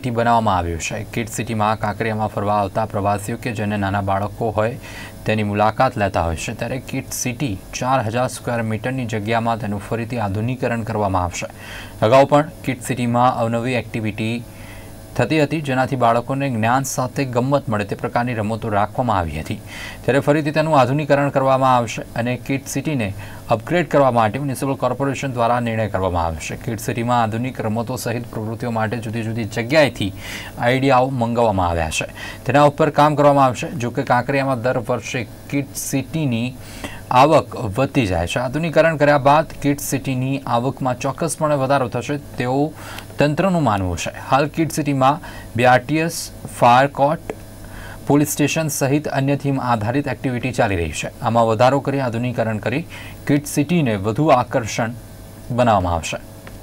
City બનાવવામાં આવ્યું છે। કિડ્સ સિટીમાં કાંકરિયામાં ફરવા આવતા પ્રવાસીઓ કે જેને નાના બાળકો હોય તેની મુલાકાત લેતા હોય છે ત્યારે કિડ્સ સિટી 4000 સ્ક્વેર મીટરની જગ્યામાં તેનું ફરીથી આધુનિકરણ કરવામાં આવશે। અગાઉ પણ કિડ્સ સિટીમાં અવનવી એક્ટિવિટી થતી હતી જેનાથી બાળકોને જ્ઞાન સાથે ગમ્મત મળે તે પ્રકારની રમતો રાખવામાં આવી હતી ત્યારે ફરીથી તેનું આધુનિકરણ કરવામાં આવશે અને કિડ્સ સિટીને અપગ્રેડ કરવા માટે મ્યુનિસિપલ કોર્પોરેશન દ્વારા નિર્ણય કરવામાં આવશે। કિડ્સ સિટીમાં આધુનિક રમતો સહિત પ્રવૃત્તિઓ માટે જુદી જુદી જગ્યાએથી આઈડિયાઓ મંગાવવામાં આવ્યા છે તેના ઉપર કામ કરવામાં આવશે। જોકે કાંકરિયામાં દર વર્ષે કિડ્સ સિટીની આવક વધતી જાય છે। આધુનિકરણ કર્યા બાદ કિડ્સ સિટીની આવકમાં ચોક્કસપણે વધારો થશે તેવું તંત્રનું માનવું છે। હાલ કિડ્સ સિટીમાં BRTS, fire court, police station સહિત અન્ય થીમ આધારિત એક્ટિવિટી ચાલી રહી છે। આમાં વધારો કરી આધુનિકરણ કરી કિડ્સ સિટીને વધુ આકર્ષણ બનાવવામાં આવશે।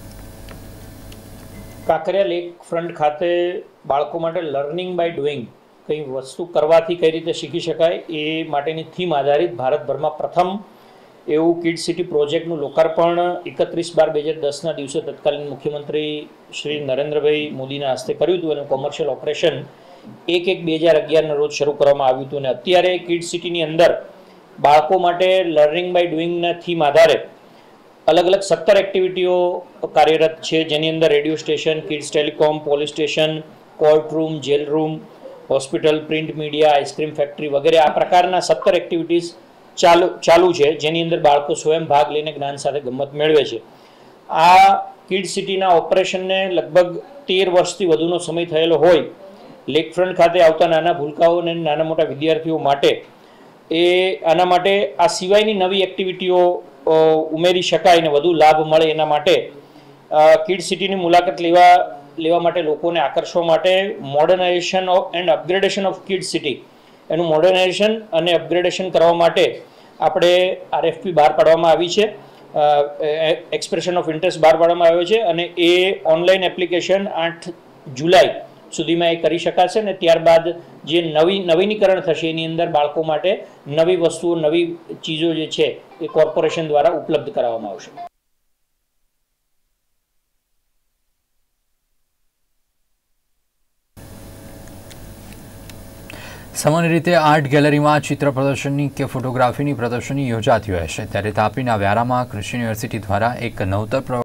કાંકરિયા લેક ફ્રન્ટ ખાતે બાળકો માટે લર્નિંગ બાય ડુઈંગ કઈ વસ્તુ કરવાથી કઈ રીતે શીખી શકાય એ માટેની થીમ આધારિત ભારતભરમાં પ્રથમ એવું કિડ્સ સિટી પ્રોજેક્ટનું લોકાર્પણ 31/12/2010ના દિવસે તત્કાલીન મુખ્યમંત્રી શ્રી નરેન્દ્રભાઈ મોદીના હસ્તે કર્યું હતું અને કોમર્શિયલ ઓપરેશન 1/1/2011ના રોજ શરૂ કરવામાં આવ્યું હતું અને અત્યારે કિડ્સ સિટીની અંદર બાળકો માટે લર્નિંગ બાય ડુઈંગના થીમ આધારે અલગ અલગ 17 એક્ટિવિટીઓ કાર્યરત છે જેની અંદર radio station, kids telecom, police station, court room, jail room, hospital, print media, ice cream factory વગેરે આ પ્રકારના 17 એક્ટિવિટીઝ ચાલુ છે જેની અંદર બાળકો સ્વયં ભાગ લઈને જ્ઞાન સાથે ગમ્મત મેળવે છે। આ કિડ્સ સિટીના ઓપરેશનને લગભગ 13 વર્ષથી વધુનો સમય થયેલો હોય લેક ફ્રન્ટ ખાતે આવતા નાના ભૂલકાઓ અને નાના મોટા વિદ્યાર્થીઓ માટે આના માટે આ સિવાયની નવી એક્ટિવિટીઓ ઉમેરી શકાય અને વધુ લાભ મળે એના માટે કિડ્સ સિટીની મુલાકાત લેવા માટે લોકોને આકર્ષવા માટે modernisation and upgradation of kids city એનું મોડર્નાઇઝેશન અને અપગ્રેડેશન કરવા માટે આપણે RFP બહાર પાડવામાં આવી છે, એક્સપ્રેશન ઓફ ઇન્ટરેસ્ટ બહાર પાડવામાં આવ્યો છે અને એ ઓનલાઈન એપ્લિકેશન 8 જુલાઈ સુધીમાં એ કરી શકાશે અને ત્યારબાદ જે નવીનીકરણ થશે એની અંદર બાળકો માટે નવી વસ્તુઓ, નવી ચીજો જે છે એ કોર્પોરેશન દ્વારા ઉપલબ્ધ કરાવવામાં આવશે। સામાન્ય રીતે આર્ટ ગેલેરીમાં ચિત્ર પ્રદર્શની કે ફોટોગ્રાફીની પ્રદર્શની યોજાતી હોય છે ત્યારે તાપીના વ્યારામાં કૃષિ યુનિવર્સિટી દ્વારા એક નવતર